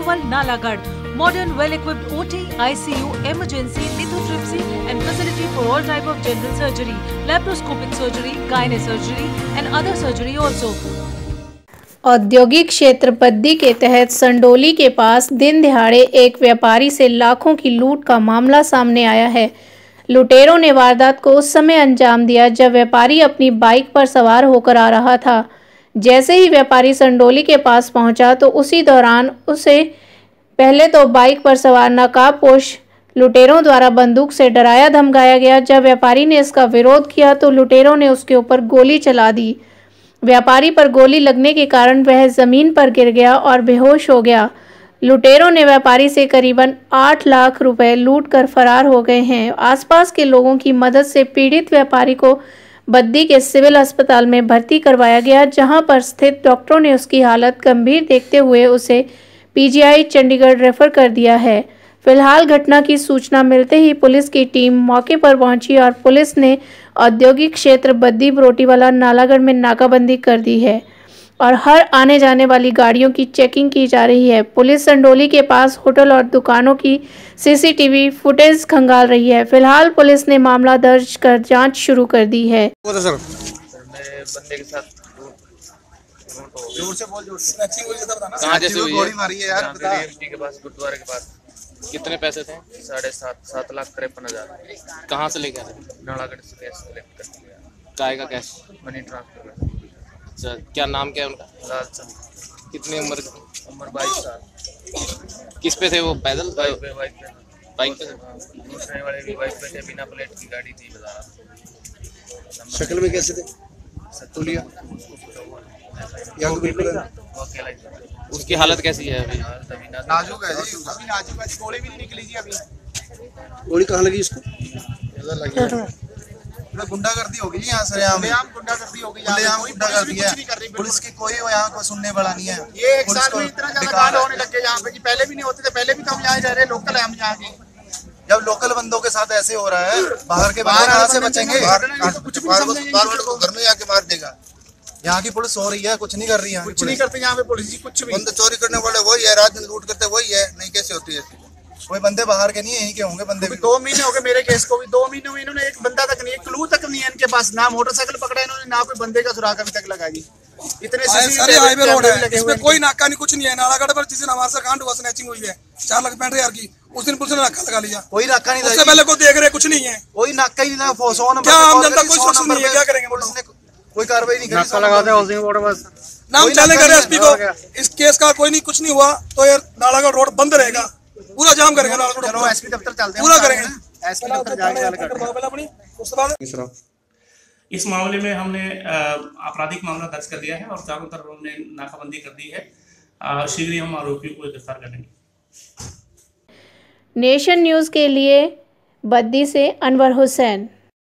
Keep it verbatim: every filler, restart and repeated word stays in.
Approval Nalagarh. Modern, well-equipped O T, I C U, emergency, lithotripsy and facility for all type of general surgery, laparoscopic surgery, gynae surgery and other surgery also. औद्योगिक क्षेत्र बद्दी के तहत संडोली के पास दिन दिहाड़े एक व्यापारी से लाखों की लूट का मामला सामने आया है। लुटेरों ने वारदात को उस समय अंजाम दिया जब व्यापारी अपनी बाइक पर सवार होकर आ रहा था। जैसे ही व्यापारी संडोली के पास पहुंचा तो उसी दौरान उसे पहले तो बाइक पर सवार नकाबपोश लुटेरों द्वारा बंदूक से डराया धमकाया गया। जब व्यापारी ने इसका विरोध किया तो लुटेरों ने उसके ऊपर गोली चला दी। व्यापारी पर गोली लगने के कारण वह जमीन पर गिर गया और बेहोश हो गया। लुटेरों ने व्यापारी से करीबन आठ लाख रुपए लूट कर फरार हो गए हैं। आसपास के लोगों की मदद से पीड़ित व्यापारी को बद्दी के सिविल अस्पताल में भर्ती करवाया गया, जहां पर स्थित डॉक्टरों ने उसकी हालत गंभीर देखते हुए उसे पीजीआई चंडीगढ़ रेफर कर दिया है। फिलहाल घटना की सूचना मिलते ही पुलिस की टीम मौके पर पहुंची और पुलिस ने औद्योगिक क्षेत्र बद्दी बरोटीवाला नालागढ़ में नाकाबंदी कर दी है और हर आने जाने वाली गाड़ियों की चेकिंग की जा रही है। पुलिस संडोली के पास होटल और दुकानों की सीसीटीवी फुटेज खंगाल रही है। फिलहाल पुलिस ने मामला दर्ज कर जांच शुरू कर दी है। सर बंदे के साथ जोर से बोल, जोर से कहाँ जैसे हुई गोली मारी है यार के पास, गुरुद्वारे के पास। कितने पैसे थे? साढ़े सात सात लाख तिरपन हजार। कहाँ से लेके आए? नालागढ़ से कैश कलेक्ट कर लिया। काय का कैश? Money transfer. अच्छा, क्या नाम क्या है उनका? लाल चंद। कितनी उम्र? उम्र बाईस साल। किस पे थे वो? पैदल? बाइक पे। बाइक पे बाइक पे दूसरे वाले भी बाइक पे थे, बिना प्लेट की गाड़ी थी। बता शक्ल में कैसे थे? सतुलिया उसकी हालत कैसी है अभी? नाजुक है जी, अभी नाजुक है जी। गोली भी नहीं निकली जी अभी। गोली कहाँ लगी इसको? इधर लगी है। गुंडागर्दी होगी जी यहाँ से। यहाँ गुंडागर्दी होगी, यहाँ गुंडागर्दी है। पुलिस की कोई यहाँ को सुनने वाला नहीं है। ये एक साल में इतना ज्यादा कांड होने लग गए यहाँ पे कि पहले भी नहीं होते थे। पहले भी तो हम यहाँ रह रहे, लोकल है हम यहाँ के। जब लोकल बंदों के साथ ऐसे हो रहा है, बाहर के बंदे कहाँ से बचेंगे? घर में आके मार देगा। यहाँ की पुलिस हो रही है, कुछ नहीं कर रही है। कुछ नहीं करते यहाँ पे पुलिस जी, कुछ भी। बंदे चोरी करने वाले वही है, रात में लूट करते वही है। नहीं कैसे होती है? कोई बंदे बाहर के नहीं है, यहीं के होंगे बंदे भी। दो महीने हो गए मेरे केस को भी। दो महीने में इन्होंने एक बंदा तक नहीं, एक क्लू तक नहीं है इनके पास। ना मोटरसाइकिल पकड़ा इन्होंने, ना कोई बंदे का सुराग अभी तक लगा जी। इतने सारे हाईवे रोड है, इसमें कोई नाका नहीं, कुछ नहीं है। नालागढ़ पर जिस दिन हमारे से कांड हुआ, स्नैचिंग हुई है चार लाख पैंठ हजार की, उस दिन पुलिस ने नाका लगा लिया। कोई नाका नहीं, उससे पहले को देख रहे कुछ नहीं है, कोई नाका ही नहीं था। सौ नंबर क्या आम जनता कोई सुरक्षा नहीं है, क्या करेंगे? पुलिस ने कोई कार्रवाई नहीं करी। नाम चले करे एसपी को, इस केस का कोई नहीं, कुछ नहीं हुआ तो यार नालागढ़ रोड बंद रहेगा, पूरा जाम करेंगे। चलो एसपी दफ्तर चलते हैं, पूरा करेंगे। एसपी दफ्तर जाके इस मामले में हमने आपराधिक मामला दर्ज कर दिया है और चारों तरफ हमने नाकाबंदी कर दी है। शीघ्र ही हम आरोपियों को गिरफ्तार करेंगे। नेशन न्यूज़ के लिए बद्दी से अनवर हुसैन।